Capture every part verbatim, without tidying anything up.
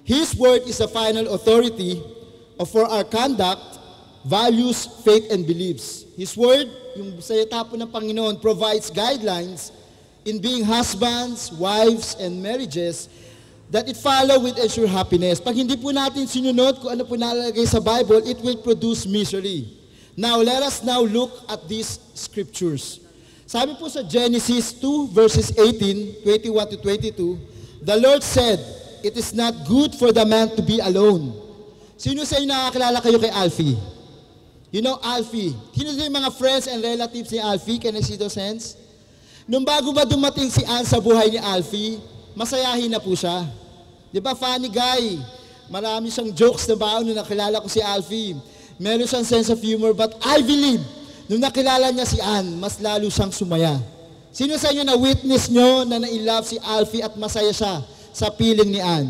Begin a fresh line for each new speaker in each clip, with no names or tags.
His word is the final authority for our conduct, values, faith, and beliefs. His word, yung salita po ng Panginoon, provides guidelines in being husbands, wives, and marriages that it follow with ensure happiness. Pag hindi po natin sinunod kung ano po nalalagay sa Bible, it will produce misery. Now, let us now look at these scriptures. Sabi po sa Genesis two, verses eighteen, twenty-one to twenty-two, the Lord said, "It is not good for the man to be alone." Sino sa inyo nakakilala kayo kay Alfie? You know Alfie. Sino sa yung mga friends and relatives ni Alfie? Can I see those hands? Nung bago ba dumating si Ann sa buhay ni Alfie, masayahin na po siya. Di ba, funny guy. Marami siyang jokes na baon nung nakilala ko si Alfie. Meron siyang sense of humor, but I believe, nung nakilala niya si Ann, mas lalo siyang sumaya. Sino sa inyo na witness nyo na na-in-love si Alfie at masaya siya sa piling ni Ann?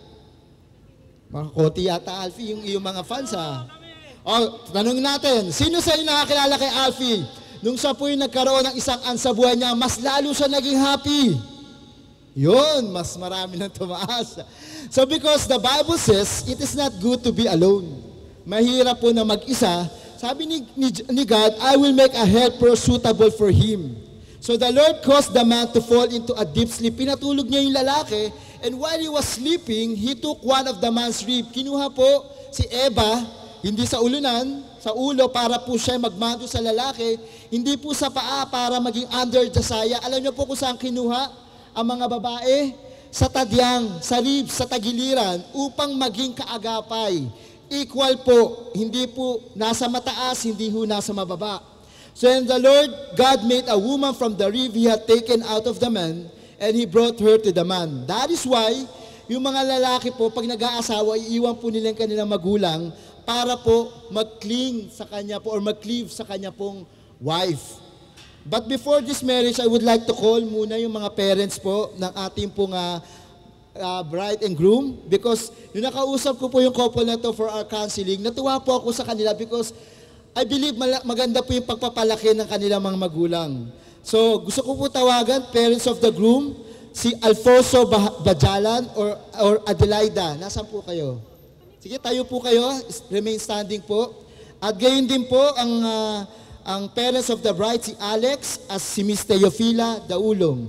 Makakoti yata, Alfie, yung iyong mga fans, ha? O, tanong natin, sino sa inyo nakakilala kay Alfie? Nung siya po yung nagkaroon ng isang Ann sa buhay niya, mas lalo siya naging happy. Yun, mas marami nang tumaas. So because the Bible says, it is not good to be alone. Mahirap po na mag-isa. Sabi ni, ni, ni God, I will make a helper suitable for him. So the Lord caused the man to fall into a deep sleep. Pinatulog niya yung lalaki, and while he was sleeping, he took one of the man's rib. Kinuha po si Eva, hindi sa ulunan, sa ulo, para po siya magmando sa lalaki, hindi po sa paa para maging under the saya. Alam niyo po kung saan kinuha ang mga babae? Sa tadyang, sa ribs, sa tagiliran, upang maging kaagapay. Equal po, hindi po nasa mataas, hindi po nasa mababa. So when the Lord God made a woman from the rib he had taken out of the man, and he brought her to the man. That is why, yung mga lalaki po, pag nag-aasawa, iiwan po nila yung kanilang magulang para po mag-cling sa kanya po, or mag-cleave sa kanya pong wife. But before this marriage, I would like to call muna yung mga parents po ng ating pong uh, uh, bride and groom, because yung nakausap ko po yung couple na to for our counseling, natuwa po ako sa kanila because I believe maganda po yung pagpapalaki ng kanilang mga magulang. So gusto ko po tawagan, parents of the groom, si Alfonso Bajalan or, or Adelaida. Nasaan po kayo? Sige, tayo po kayo, remain standing po. At gayon din po ang... Uh, ang parents of the bride, si Alex, as si Miss Teofila Daulong.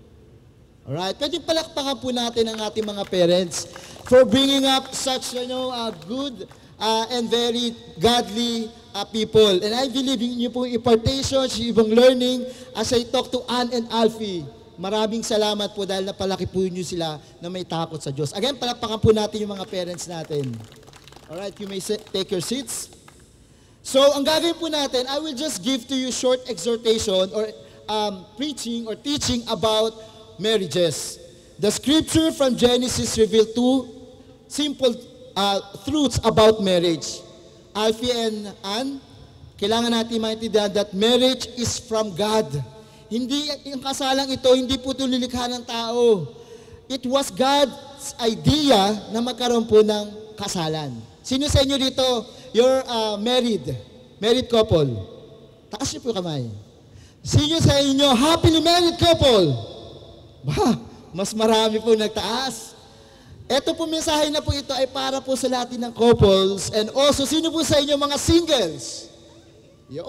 Alright, pwede palakpakan po natin ang ating mga parents for bringing up such, you know, uh, good uh, and very godly uh, people. And I believe in yung pong impartations, yung pong learning, as I talk to Ann and Alfie, maraming salamat po dahil napalaki po niyo sila na may takot sa Diyos. Again, palakpakan po natin yung mga parents natin. Alright, you may sit, take your seats. So, ang gagawin po natin, I will just give to you short exhortation or um, preaching or teaching about marriages. The scripture from Genesis reveal two simple uh, truths about marriage. Alfie and Ann, kailangan natin maintindihan that marriage is from God. Hindi, yung kasalang ito, hindi po ito nilikha ng tao. It was God's idea na magkaroon po ng kasalan. Sino sa inyo dito, you're uh, married, married couple? Taas niyo po kamay. Sino sa inyo, happily married couple? Bah, mas marami po nagtaas. Ito po mensahe na po ito ay para po sa lahat ng couples, and also, sino po sa inyo mga singles? Yo.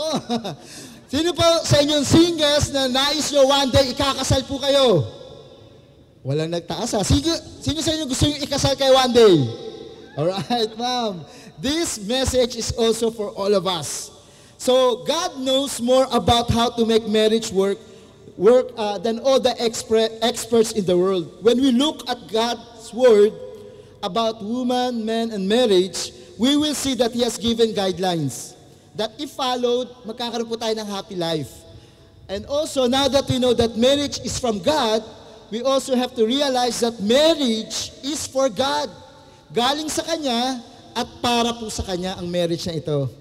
Sino po sa inyong singles na nais nyo one day ikakasal po kayo? Walang nagtaas ha. Sino, sino sa inyo gusto nyo ikasal kayo one day? Alright, ma'am. This message is also for all of us. So, God knows more about how to make marriage work, work uh, than all the expert, experts in the world. When we look at God's word about woman, man, and marriage, we will see that He has given guidelines that if followed, magkakaroon po tayo ng happy life. And also, now that we know that marriage is from God, we also have to realize that marriage is for God. Galing sa Kanya at para po sa Kanya ang marriage na ito.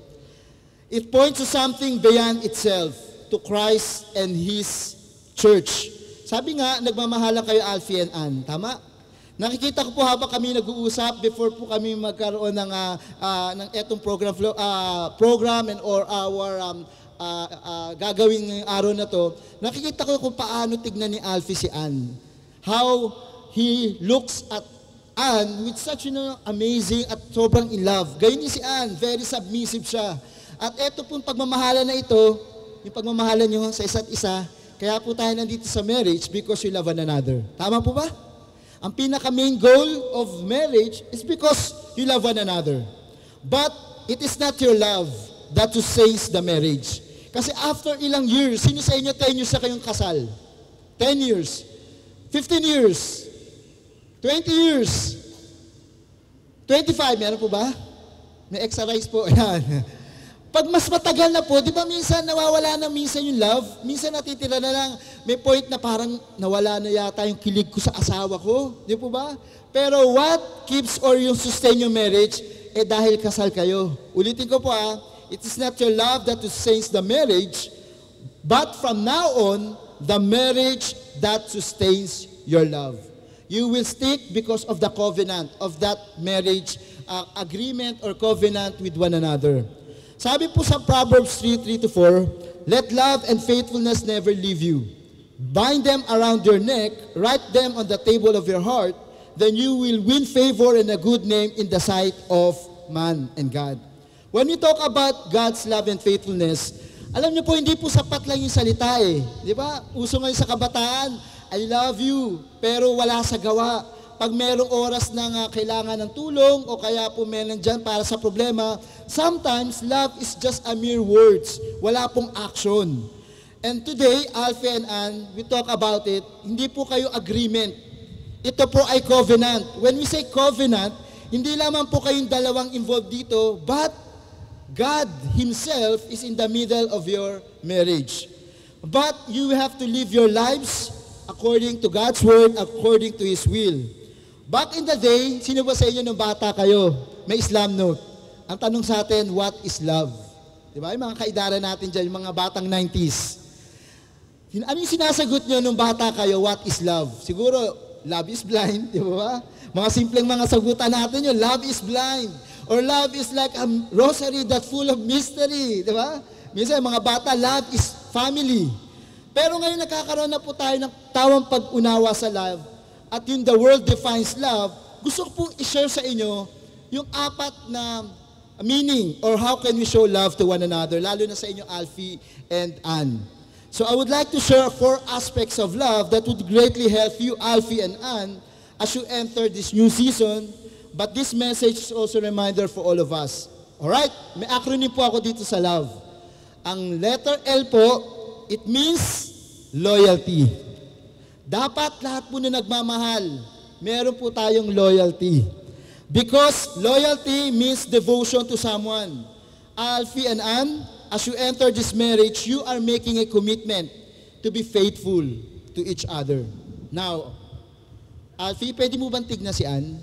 It points to something beyond itself, to Christ and His church. Sabi nga, nagmamahala kayo Alfie and Ann. Tama? Nakikita ko po habang kami nag-uusap before po kami magkaroon ng, uh, uh, ng etong program, uh, program and or our um, uh, uh, gagawin ngayong araw na to, nakikita ko kung paano tignan ni Alfie si Ann. How he looks at Anne with such, you know, amazing at sobrang in love. Gayun din si Anne, very submissive siya. At eto pong pagmamahalan na ito, yung pagmamahalan nyo sa isa't isa, kaya po tayo nandito sa marriage because you love one another. Tama po ba? Ang pinaka-main goal of marriage is because you love one another. But it is not your love that sustains the marriage. Kasi after ilang years, sino sa inyo ten years na kayong kasal? ten years. fifteen years. twenty years. twenty-five, meron po ba? May extra rice po. Yan. Pag mas matagal na po, di ba minsan nawawala na minsan yung love? Minsan natitira na lang, may point na parang nawala na yata yung kilig ko sa asawa ko. Di po ba? Pero what keeps or yung sustain yung marriage, eh dahil kasal kayo. Ulitin ko po ah, it is not your love that sustains the marriage, but from now on, the marriage that sustains your love. You will stick because of the covenant of that marriage uh, agreement or covenant with one another. Sabi po sa Proverbs three, three to four, let love and faithfulness never leave you. Bind them around your neck, write them on the table of your heart, then you will win favor and a good name in the sight of man and God. When we talk about God's love and faithfulness, alam niyo po, hindi po sapat lang yung salita eh. Di ba? Uso ngayon sa kabataan, I love you, pero wala sa gawa. Pag merong oras na nga kailangan ng tulong o kaya po meron dyan para sa problema, sometimes love is just a mere words. Wala pong action. And today, Alfie and Ann, we talk about it, hindi po kayo agreement. Ito po ay covenant. When we say covenant, hindi lamang po kayong dalawang involved dito, but God Himself is in the middle of your marriage. But you have to live your lives according to God's word, according to His will. Back in the day, sino ba sa inyo nung bata kayo? May Islam note. Ang tanong sa atin, what is love? Diba? Yung mga kaidara natin dyan, yung mga batang nineties. Ano yung sinasagot nyo nung bata kayo, what is love? Siguro, love is blind, di ba? Mga simpleng mga sagutan natin yun, love is blind. Or love is like a rosary that full of mystery, di ba? Minsan, mga bata, love is family. Pero ngayon nakakaroon na po tayo ng tawang pag-unawa sa love at yung the world defines love, gusto ko po i-share sa inyo yung apat na meaning or how can we show love to one another, lalo na sa inyo Alfie and Ann. So I would like to share four aspects of love that would greatly help you, Alfie and Ann, as you enter this new season, but this message is also a reminder for all of us. Alright? May acronym po ako dito sa love. Ang letter L po, it means loyalty. Dapat lahat po na nagmamahal, meron po tayong loyalty. Because loyalty means devotion to someone. Alfie and Ann, as you enter this marriage, you are making a commitment to be faithful to each other. Now, Alfie, pwede mo bang tignan si Ann?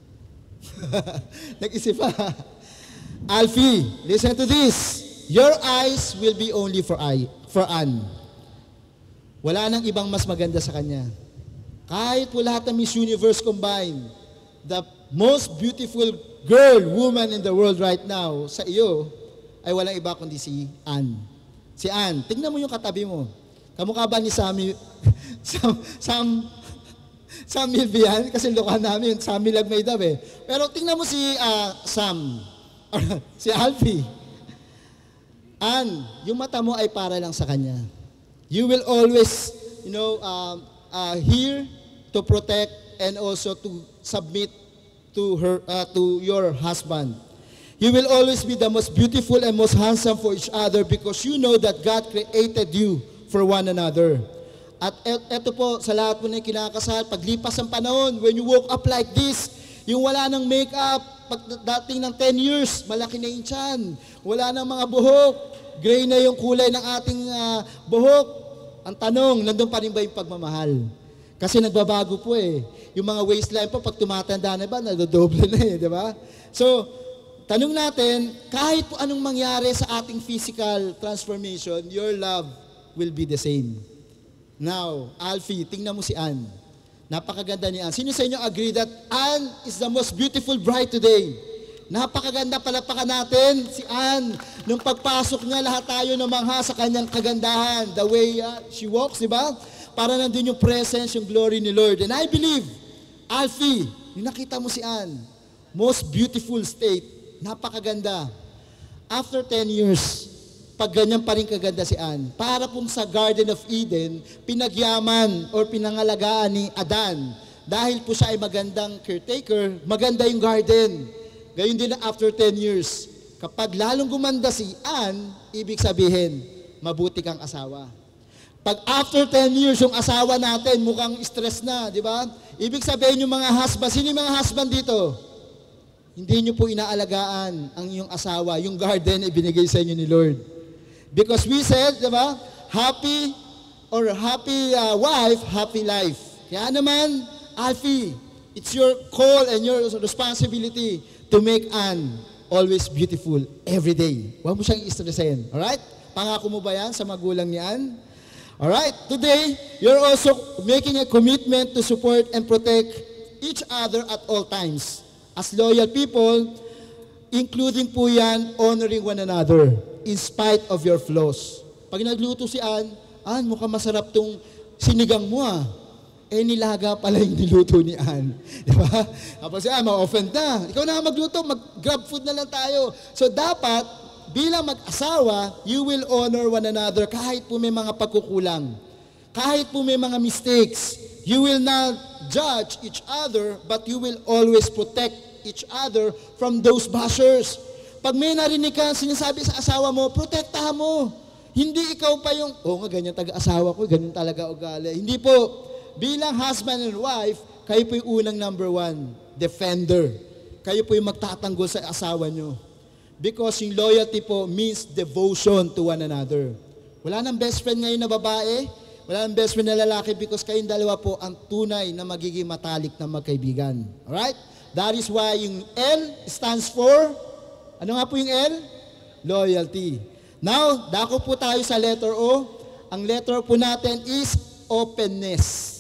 Nag-isip pa. Alfie, listen to this. Your eyes will be only for I, for Ann. Wala nang ibang mas maganda sa kanya. Kahit po lahat ng Miss Universe combined, the most beautiful girl, woman in the world right now, sa iyo, ay walang iba kundi si Ann. Si Ann, tingnan mo yung katabi mo. Kamukha ba ni Sammy, Sam, Sam, Sam Milvian? Kasi lukan namin, Sammy Lagmaydab eh. Pero tingnan mo si uh, Sam, si Alfie. Ann, yung mata mo ay para lang sa kanya. You will always, you know, uh, uh, hear to protect and also to submit to her, uh, to your husband. You will always be the most beautiful and most handsome for each other because you know that God created you for one another. At eto po, sa lahat po na kinakasal, paglipas ng panahon, when you woke up like this, yung wala ng makeup, pagdating ng ten years, malaki na yung tiyan, wala ng mga buhok, gray na yung kulay ng ating uh, buhok. Ang tanong, nandun pa rin ba yung pagmamahal? Kasi nagbabago po eh. Yung mga waistline po, pag tumatanda na ba, nadodoble na eh, di ba? So, tanong natin, kahit po anong mangyari sa ating physical transformation, your love will be the same. Now, Alfie, tingnan mo si Ann. Napakaganda ni Ann. Sino sa inyo agree that Ann is the most beautiful bride today? Napakaganda, palapakan natin si Ann. Nung pagpasok niya, lahat tayo namangha sa kanyang kagandahan. The way uh, she walks, di ba? Para nandun yung presence, yung glory ni Lord. And I believe, Alfie, yung nakita mo si Ann, most beautiful state, napakaganda. After ten years, pag ganyan pa rin kaganda si Ann, para pong sa Garden of Eden, pinagyaman or pinangalagaan ni Adan. Dahil po siya ay magandang caretaker, maganda yung garden. Gayon din na after ten years, kapag lalong gumanda si Ann, ibig sabihin, mabuti kang asawa. Pag after ten years, yung asawa natin mukhang stress na, di ba? Ibig sabihin yung mga husband, sino yung mga husband dito? Hindi nyo po inaalagaan ang inyong asawa, yung garden ay binigay sa inyo ni Lord. Because we said, di ba, happy or happy uh, wife, happy life. Kaya naman, Alfie, it's your call and your responsibility to make Ann always beautiful every day. Huwag mo siyang istresin. Alright? Pangako mo ba yan sa magulang ni Ann? Alright? Today, you're also making a commitment to support and protect each other at all times. As loyal people, including po yan, honoring one another in spite of your flaws. Pag nagluto si Ann, Ann, mukhang masarap tong sinigang mo ah. Eh, nilaga pala yung niluto ni Ann. Di ba? Tapos siya, ma-offend na. Ikaw na magluto, mag-grab food na lang tayo. So, dapat, bilang mag-asawa, you will honor one another kahit po may mga pagkukulang. Kahit po may mga mistakes. You will not judge each other, but you will always protect each other from those bashers. Pag may narinig ka, sinasabi sa asawa mo, protektahan mo. Hindi ikaw pa yung, oh nga, ganyan taga-asawa ko, ganyan talaga ugali. Hindi po. Bilang husband and wife, kayo po yung unang number one, defender. Kayo po yung magtatanggol sa asawa nyo. Because yung loyalty po means devotion to one another. Wala nang best friend ngayon na babae, wala nang best friend na lalaki because kayong dalawa po ang tunay na magiging matalik na magkaibigan. Alright? That is why yung L stands for, ano nga po yung L? Loyalty. Now, dako po tayo sa letter O. Ang letter po natin is openness.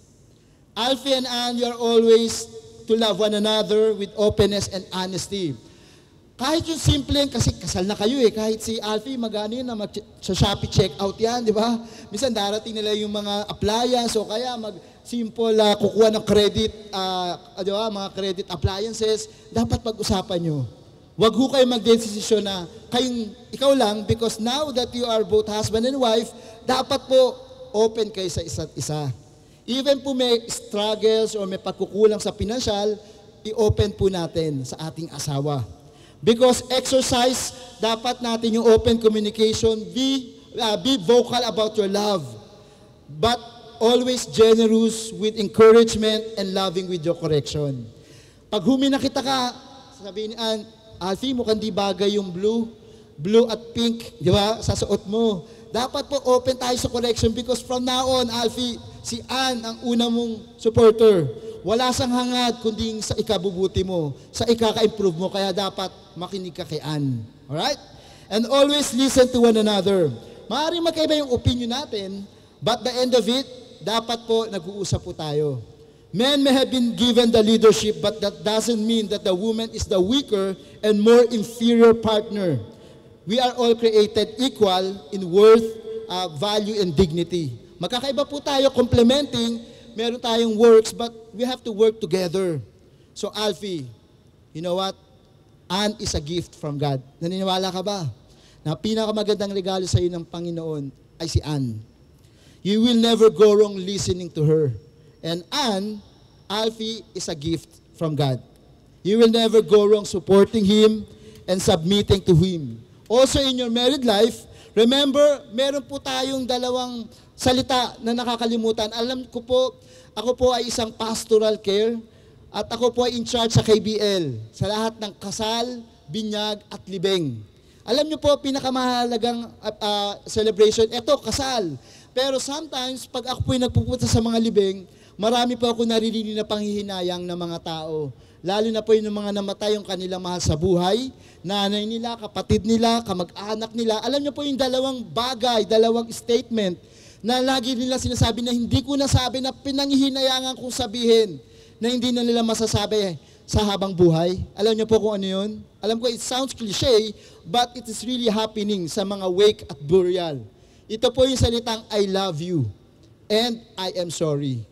Alfie and Ann, you are always to love one another with openness and honesty. Kahit yung simple, kasi kasal na kayo eh, kahit si Alfie magano yun na mag sa Shopee checkout yan, di ba? Minsan darating nila yung mga appliance o kaya mag simple uh, kukuha ng credit, uh, di ba? Mga credit appliances, dapat pag-usapan nyo. Huwag ho kayo mag-desisyon na kayong, ikaw lang, because now that you are both husband and wife, dapat po open kayo sa isa't isa. Even po may struggles or may pagkukulang sa pinansyal, i-open po natin sa ating asawa. Because exercise, dapat natin yung open communication, be, uh, be vocal about your love. But always generous with encouragement and loving with your correction. Pag huminakita ka, sabihin ni Ann, Alfie, mukhang di bagay yung blue, blue at pink, di ba, sa suot mo. Dapat po open tayo sa correction because from now on, Alfie, si Ann ang una mong supporter. Wala sang hangad kundi sa ikabubuti mo, sa ikaka-improve mo, kaya dapat makinig ka kay Ann. Alright? And always listen to one another. Maaaring magkaiba yung opinion natin, but the end of it, dapat po nag-uusap po tayo. Men may have been given the leadership, but that doesn't mean that the woman is the weaker and more inferior partner. We are all created equal in worth, uh, value, and dignity. Magkakaiba po tayo, complementing, meron tayong works, but we have to work together. So Alfie, you know what? Ann is a gift from God. Naniniwala ka ba? Na pinakamagandang regalo sa iyo ng Panginoon ay si Ann. You will never go wrong listening to her. And Ann, Alfie is a gift from God. You will never go wrong supporting him and submitting to him. Also in your married life, remember, meron po tayong dalawang salita na nakakalimutan. Alam ko po, ako po ay isang pastoral care at ako po ay in charge sa K B L, sa lahat ng kasal, binyag at libing. Alam niyo po, pinakamahalagang uh, uh, celebration, eto, kasal. Pero sometimes, pag ako po ay nagpupunta sa mga libing, marami po ako naririnig na panghihinayang ng mga tao. Lalo na po yung mga namatay yung kanilang mahal sa buhay, nanay nila, kapatid nila, kamag-anak nila. Alam niyo po yung dalawang bagay, dalawang statement na lagi nila sinasabi na hindi ko nasabi na pinanghihinayangan kong sabihin na hindi na nila masasabi sa habang buhay. Alam niyo po kung ano yun? Alam ko it sounds cliche, but it is really happening sa mga wake at burial. Ito po yung salitang I love you and I am sorry.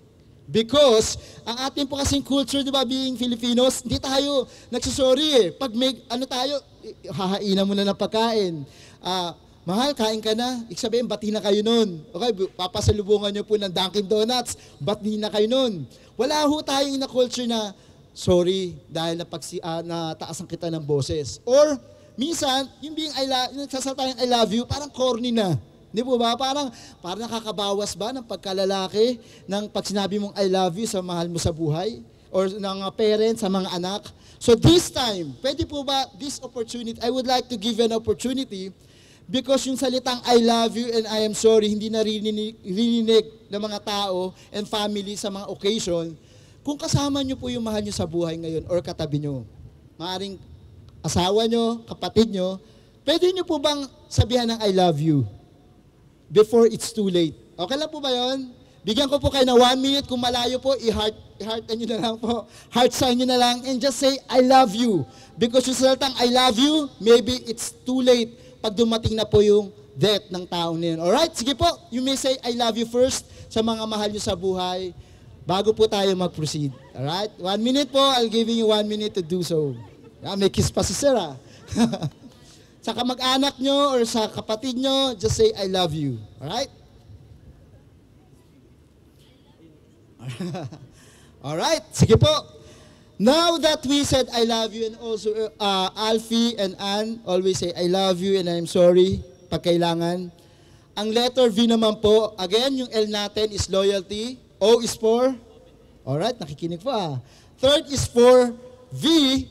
Because, ang ating po kasing culture, di ba, being Filipinos, hindi tayo nagsusorry eh. Pag may, ano tayo, hahainan mo na ng pagkain. Ah, mahal, kain ka na. Ibig sabihin, bati na kayo nun. Okay, papasalubungan nyo po ng Dunkin Donuts, bati na kayo nun. Wala ho tayong na culture na, sorry, dahil napagsi, uh, nataasan kita ng boses. Or, minsan, yung being I love, yung nagsasalta yung I love you, parang corny na. Di po ba? Parang, parang nakakabawas ba ng pagkalalaki ng pag sinabi mong I love you sa mahal mo sa buhay? Or ng uh, parents, sa mga anak? So this time, pwede po ba, this opportunity, I would like to give you an opportunity because yung salitang I love you and I am sorry, hindi naririnig ng mga tao and family sa mga occasion, kung kasama nyo po yung mahal nyo sa buhay ngayon or katabi nyo, maaaring asawa nyo, kapatid nyo, pwede nyo po bang sabihan ng I love you before it's too late? Okay lang po ba yun? Bigyan ko po kayo na one minute. Kung malayo po, i-heart, i-heart nyo na lang po. Heart sign nyo na lang and just say, I love you. Because yung salitang I love you, maybe it's too late pag dumating na po yung death ng tao na yun. Alright? Sige po, you may say, I love you first sa mga mahal nyo sa buhay bago po tayo mag-proceed. Alright? One minute po, I'll give you one minute to do so. Ah, may kiss pa si Sir ah. Sa kamag-anak nyo or sa kapatid nyo, just say, I love you. Alright? Alright, sige po. Now that we said I love you and also uh, Alfie and Ann always say I love you and I'm sorry pag kailangan. Ang letter V naman po, again, yung L natin is loyalty. O is for, alright, nakikinig po ah. Third is for V,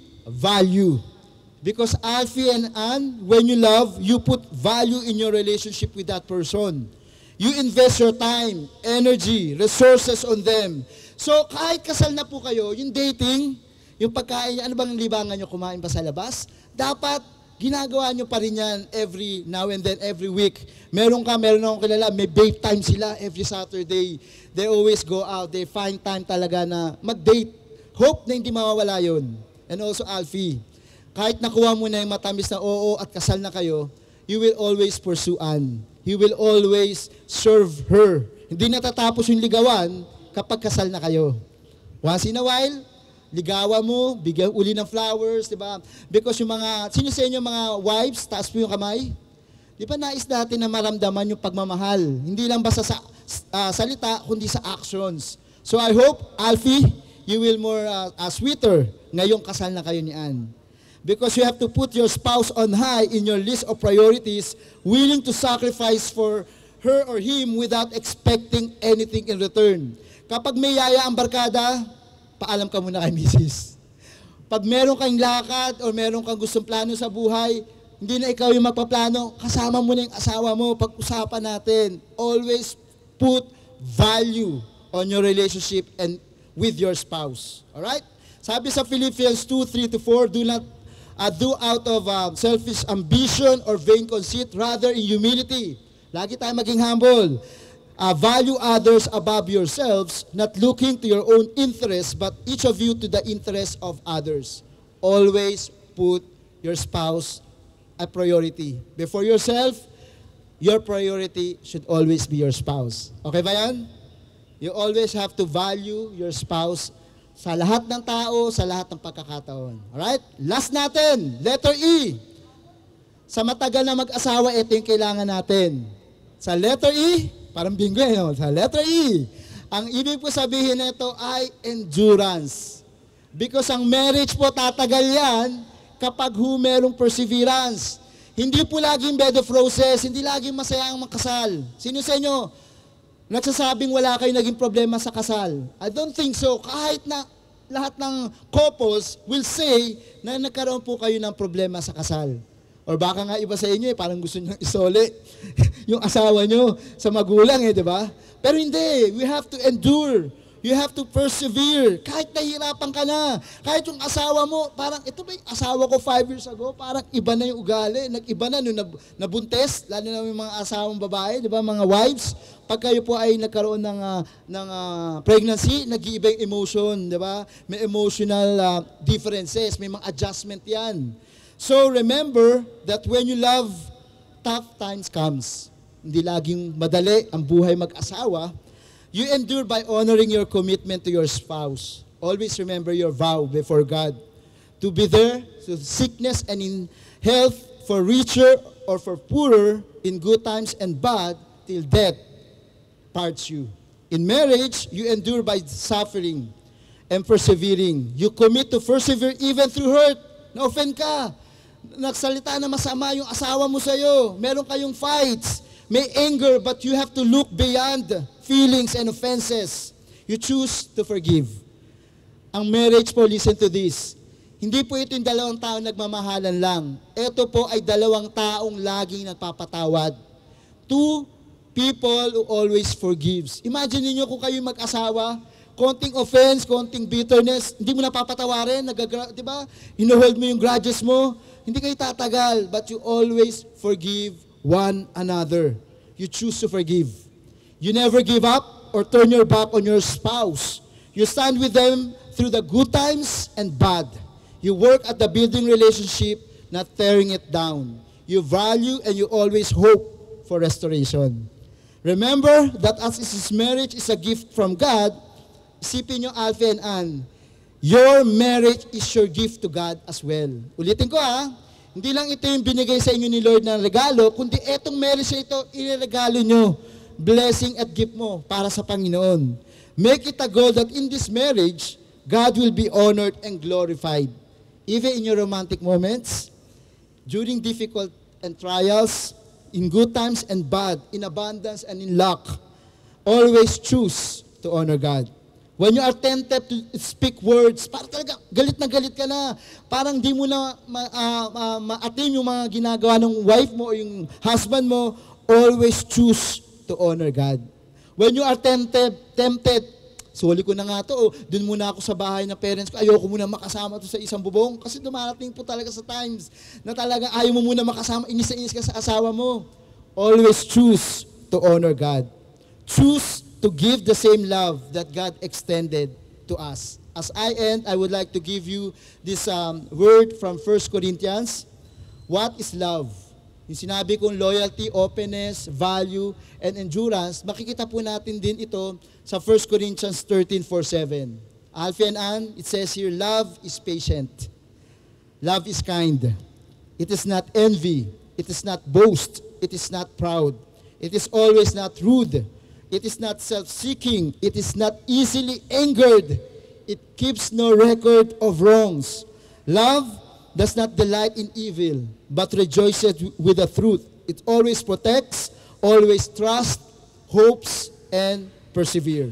value. Because Alfie and Ann, when you love, you put value in your relationship with that person. You invest your time, energy, resources on them. So kahit kasal na po kayo, yung dating, yung pagkain, ano bang libangan nyo, kumain pa sa labas, dapat ginagawa nyo pa rin yan every now and then, every week. Meron ka, meron akong kilala, may babe time sila every Saturday. They always go out, they find time talaga na mag-date. Hope na hindi mawawala yun. And also Alfie, kahit nakuha mo na yung matamis na oo at kasal na kayo, you will always pursue Ann. You will always serve her. Hindi natatapos yung ligawan kapag kasal na kayo. Once in a while, ligawan mo, bigyan uli ng flowers, di ba? Because yung mga, sino sa inyo mga wives, taas po yung kamay? Di ba nais natin na maramdaman yung pagmamahal? Hindi lang basta sa uh, salita, kundi sa actions. So I hope, Alfie, you will more uh, uh, sweeter ngayong kasal na kayo ni Ann. Because you have to put your spouse on high in your list of priorities, willing to sacrifice for her or him without expecting anything in return. Kapag may yaya ang barkada, paalam ka muna kay misis. Pag meron kang lakad o meron kang gustong plano sa buhay, hindi na ikaw yung magpaplano, kasama mo na yung asawa mo, pag-usapan natin. Always put value on your relationship and with your spouse. Alright? Sabi sa Philippians two, three to four, do not Uh, do out of uh, selfish ambition or vain conceit, rather in humility. Lagi tayo maging humble. Uh, value others above yourselves, not looking to your own interests, but each of you to the interests of others. Always put your spouse a priority. Before yourself, your priority should always be your spouse. Okay ba yan? You always have to value your spouse sa lahat ng tao, sa lahat ng pagkakataon. Alright? Last natin, letter E. Sa matagal na mag-asawa, ito yung kailangan natin. Sa letter E, parang bingo eh, no? Sa letter E, ang ibig po sabihin nito ay endurance. Because ang marriage po tatagal yan kapag hu merong perseverance. Hindi po laging bed of roses, hindi laging masaya ang makasal. Sino sa inyo nagsasabing wala kayo naging problema sa kasal? I don't think so. Kahit na lahat ng couples will say na nagkaroon po kayo ng problema sa kasal. Or baka nga iba sa inyo eh, parang gusto nyo isole yung asawa nyo sa magulang eh, di ba? Pero hindi, we have to endure. You have to persevere. Kahit nahihirapan ka na. Kahit yung asawa mo, parang, ito ba yung asawa ko five years ago? Parang iba na yung ugali. Nag-iba na nung nabuntes, lalo na yung mga asawang babae, di ba, mga wives. Pag kayo po ay nagkaroon ng, uh, ng uh, pregnancy, nag-iiba yung emotion, di ba? May emotional uh, differences, may mga adjustment yan. So remember that when you love, tough times comes. Hindi laging madali ang buhay mag-asawa. You endure by honoring your commitment to your spouse. Always remember your vow before God to be there through sickness and in health, for richer or for poorer, in good times and bad, till death parts you. In marriage, you endure by suffering and persevering. You commit to persevere even through hurt. Na-offend ka. Nagsalita na masama yung asawa mo sa'yo. Meron kayong fights. May anger, but you have to look beyond feelings and offenses. You choose to forgive. Ang marriage po, listen to this. Hindi po ito yung dalawang taong nagmamahalan lang. Ito po ay dalawang taong laging nagpapatawad. Two people who always forgives. Imagine niyo kung kayo mag-asawa, konting offense, konting bitterness, hindi mo napapatawarin, nagagra- di ba? Hinuhold mo yung grudges mo, hindi kayo tatagal, but you always forgive one another. You choose to forgive. You never give up or turn your back on your spouse. You stand with them through the good times and bad. You work at the building relationship, not tearing it down. You value and you always hope for restoration. Remember that as this marriage is a gift from God, isipin nyo, Alfie and Ann, your marriage is your gift to God as well. Ulitin ko ha, hindi lang ito yung binigay sa inyo ni Lord na regalo, kundi etong marriage ito, iniregalo nyo, blessing at gift mo para sa Panginoon. Make it a goal that in this marriage, God will be honored and glorified. Even in your romantic moments, during difficult and trials, in good times and bad, in abundance and in lack, always choose to honor God. When you are tempted to speak words, parang talaga galit na galit ka na, parang di mo na ma- uh, uh, ma-attain yung mga ginagawa ng wife mo o yung husband mo, always choose to honor God. When you are tempted, tempted, suli ko na nga to, oh, dun muna ako sa bahay ng parents ko, ayoko muna makasama to sa isang bubong, kasi dumarating po talaga sa times na talaga ayaw mo muna makasama, inis na inis ka sa asawa mo. Always choose to honor God. Choose to give the same love that God extended to us. As I end, I would like to give you this um, word from First Corinthians. What is love? Yung sinabi kong loyalty, openness, value, and endurance, makikita po natin din ito sa First Corinthians thirteen, four, seven. Alfie and Ann, it says here, love is patient. Love is kind. It is not envy. It is not boast. It is not proud. It is always not rude. It is not self-seeking. It is not easily angered. It keeps no record of wrongs. Love does not delight in evil, but rejoices with the truth. It always protects, always trusts, hopes, and persevere.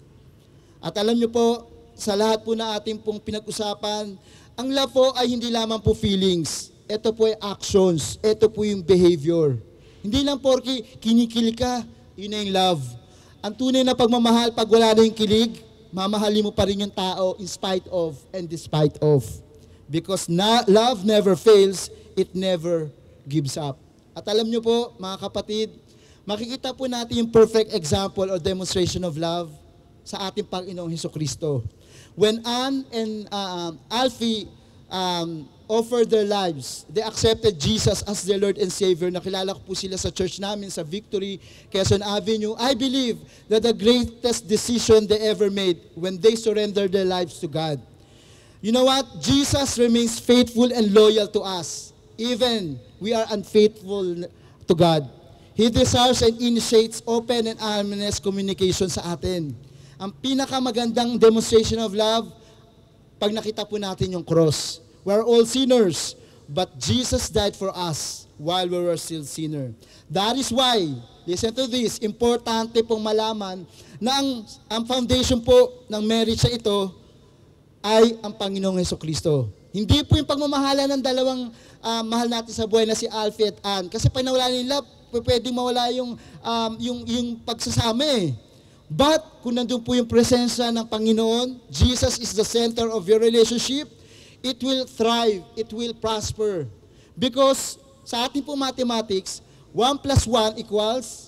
At alam niyo po, sa lahat po na ating pong pinag-usapan, ang love po ay hindi lamang po feelings. Ito po ay actions. Ito po yung behavior. Hindi lang porke kinikili ka, yun na yung love. Ang tunay na pagmamahal, pag wala na yung kilig, mamahalin mo pa rin yung tao in spite of and despite of. Because na, love never fails, it never gives up. At alam nyo po, mga kapatid, makikita po natin yung perfect example or demonstration of love sa ating Panginoong Hesukristo. When Ann and uh, Alfie um, offered their lives, they accepted Jesus as their Lord and Savior. Nakilala ko po sila sa church namin sa Victory, Quezon Avenue. I believe that the greatest decision they ever made when they surrendered their lives to God. You know what? Jesus remains faithful and loyal to us. Even we are unfaithful to God. He desires and initiates open and honest communication sa atin. Ang pinakamagandang demonstration of love, pag nakita po natin yung cross. We are all sinners, but Jesus died for us while we were still sinner. That is why, listen to this, importante pong malaman na ang, ang foundation po ng marriage na ito ay ang Panginoong Hesukristo. Hindi po yung pagmamahala ng dalawang uh, mahal natin sa buhay na si Alfie at Ann. Kasi pag nawala nila, pwedeng mawala yung, um, yung, yung pagsasama eh. But, kung nandun po yung presensya ng Panginoon, Jesus is the center of your relationship, it will thrive, it will prosper. Because, sa ating po mathematics, one plus one equals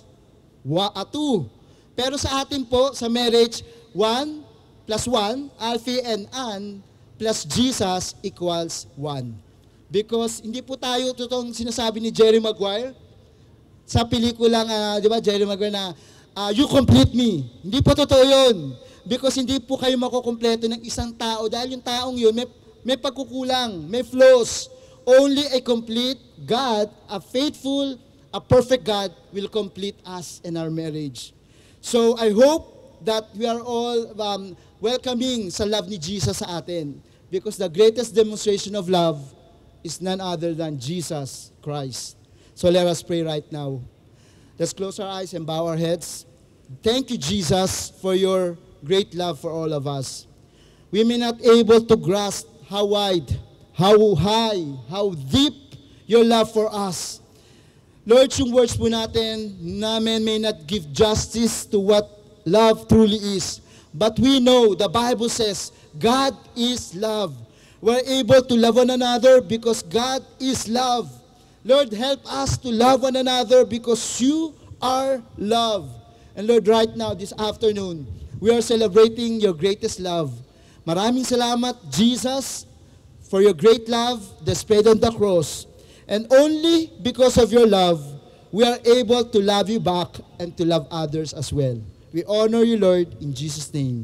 two. Pero sa atin po, sa marriage, one plus one, Alfie and Ann, plus Jesus equals one. Because hindi po tayo, totoong sinasabi ni Jerry Maguire, sa pelikulang, uh, di ba, Jerry Maguire na, uh, you complete me. Hindi po totoo yun. Because hindi po kayo makukumpleto ng isang tao dahil yung taong yun may, may pagkukulang, may flaws. Only a complete God, a faithful, a perfect God will complete us in our marriage. So I hope that we are all um, welcoming sa love ni Jesus sa atin. Because the greatest demonstration of love is none other than Jesus Christ. So let us pray right now. Let's close our eyes and bow our heads. Thank you, Jesus, for your great love for all of us. We may not able to grasp how wide, how high, how deep your love for us. Lord, yung words po natin, namin may not give justice to what love truly is. But we know, the Bible says, God is love. We're able to love one another because God is love. Lord, help us to love one another because you are love. And Lord, right now, this afternoon, we are celebrating your greatest love. Maraming salamat, Jesus, for your great love displayed on the cross. And only because of your love, we are able to love you back and to love others as well. We honor you, Lord, in Jesus' name.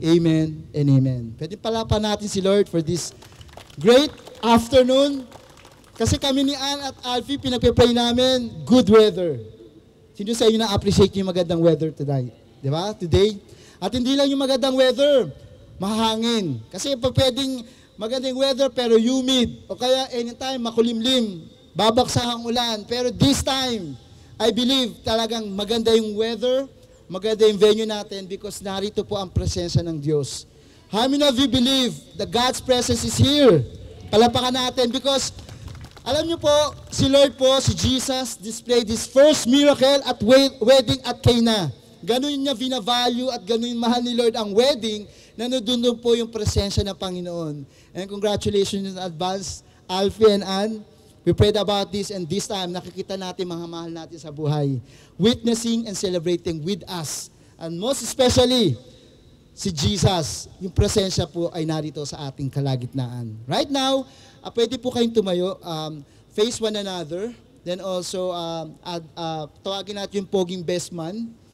Amen and amen. Pwede palapan natin si Lord for this great afternoon. Kasi kami ni Ann at Alfie, pinagpipray namin, good weather. Sino sa inyo na-appreciate yung magandang weather today? Di ba? Today? At hindi lang yung magandang weather, mahangin. Kasi pa pwedeng magandang weather pero humid. O kaya anytime makulimlim, babaksak ang ulan. Pero this time, I believe talagang maganda yung weather, maganda yung venue natin because narito po ang presensya ng Diyos. How many of you believe that God's presence is here? Palapakan natin because alam niyo po, si Lord po, si Jesus, displayed His first miracle at wedding at Cana. Ganun niya vina-value at ganun mahal ni Lord ang wedding na nandun po yung presensya ng Panginoon. And congratulations in advance, Alfie and Ann. We prayed about this and this time nakikita natin mga mahal natin sa buhay. Witnessing and celebrating with us. And most especially, si Jesus, yung presensya po ay narito sa ating kalagitnaan. Right now, uh, pwede po kayong tumayo, um, face one another, then also um, uh, uh, tawagin natin yung poging best man.